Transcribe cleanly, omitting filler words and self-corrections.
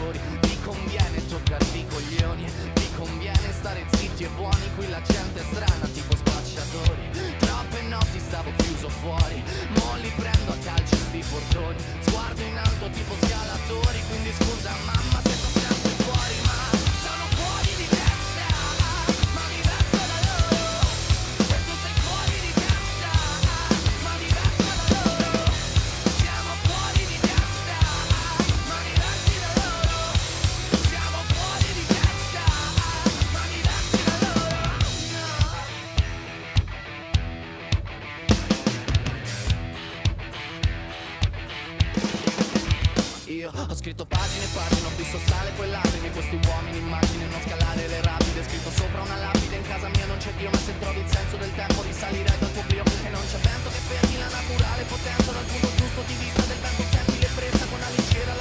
spacciatori. Vi conviene toccarvi i coglioni, vi conviene stare zitti e buoni. Qui la gente è strana tipo spacciatori. Troppe notti stavo chiuso fuori, mo li prendo a calci sti portoni. Sguardo in alto tipo scalatori, quindi scusa mamma se sto sempre fuori, ma sono fuori di testa, ma diverso da loro. E tu sei fuori di testa, ma diverso da loro. Siamo fuori di testa, ma diversi da loro. Siamo fuori di testa, ma diversi da loro. Io ho scritto pagine e pagine, ho visto sale quei lacrime, questi uomini immagine, non scalare le rapide. Scritto sopra una lapide, in casa mia non c'è Dio, ma se trovi il senso del tempo risalirei dal tuo brio. E non c'è vento che fermi la naturale potenza, dal punto giusto di vista del vento senti le presa con la leggera